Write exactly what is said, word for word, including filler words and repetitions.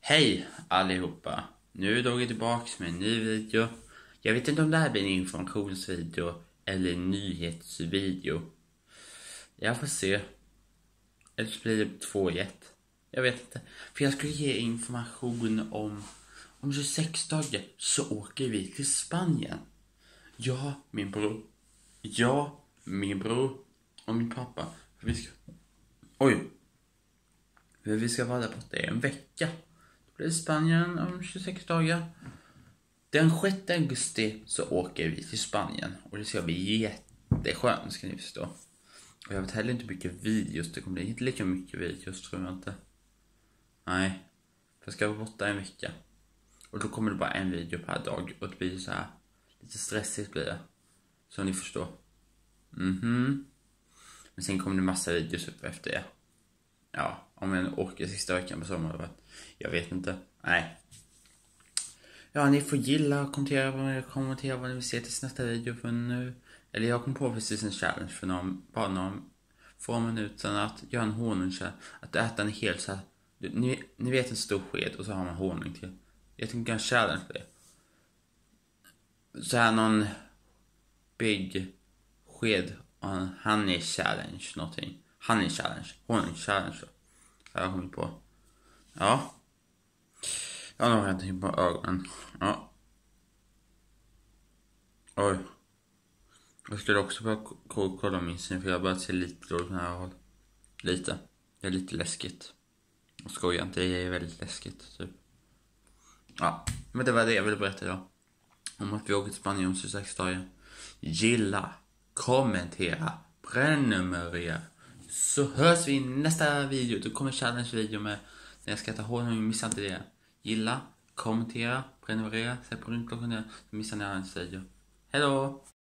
Hej allihopa! Nu är jag tillbaka med en ny video. Jag vet inte om det här blir en informationsvideo eller en nyhetsvideo. Jag får se. Eller så blir det två i ett. Jag vet inte. För jag skulle ge information om om tjugosex dagar så åker vi till Spanien. Jag, min bror. Jag, min bror och min pappa. För vi ska... Oj! För vi ska vara där borta i en vecka. Då blir det Spanien om tjugosex dagar. Den sjätte augusti så åker vi till Spanien. Och det ska bli jätteskönt, ska ni förstå. Och jag vet heller inte mycket videos. Det kommer bli inte lika mycket videos, tror jag inte. Nej. För jag ska vara borta en vecka. Och då kommer det bara en video per dag. Och det blir så här lite stressigt blir det. Så ni förstår. Mhm. Men sen kommer det massa videos upp efter det. Ja, om jag åker sista veckan på sommaren. Jag vet inte. Nej. Ja, ni får gilla och kommentera vad ni, kommentera vad ni vill se till nästa video för nu. Eller jag kom på precis en challenge för någon, bara någon få minuter sedan att göra en honung. Att äta en hel så här. Ni, ni vet en stor sked och så har man honung till. Jag tänkte göra en challenge för det. Så här någon big sked och en honey challenge någonting. Honey challenge. Honung challenge. Jag har kommit på. Ja. Jag har nog inte på ögonen. Ja. Oj. Jag skulle också bara kolla min syn. För jag har börjat se lite dåligt när jag håll. Lite. Det är lite läskigt. Och skojar inte. Det är väldigt läskigt. Typ. Ja. Men det var det jag ville berätta idag. Om att vi åker till Spanien om tjugosex dagar. Gilla. Kommentera. Prenumerera. Så hörs vi i nästa video. Då kommer challenge-video med när jag ska ta honung. Missa inte det. Gilla, kommentera, prenumerera, sätt på runt klockan där. Så missar ni nästa video. Hej då!